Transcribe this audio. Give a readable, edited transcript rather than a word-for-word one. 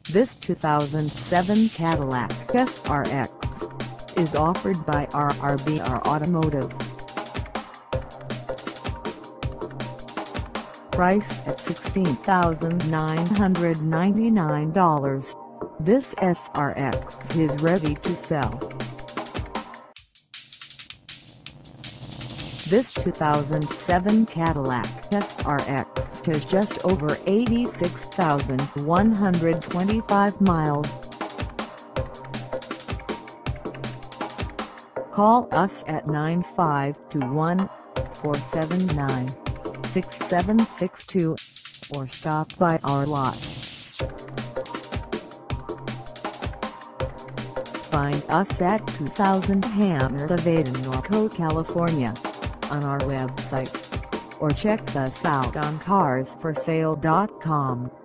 This 2007 Cadillac SRX is offered by RRBR Automotive. Priced at $16,999, this SRX is ready to sell. This 2007 Cadillac SRX has just over 86,125 miles. Call us at 952-479-6762 or stop by our lot. Find us at 2000 Hamner Ave in NORCO, California, on our website, or check us out on carsforsale.com.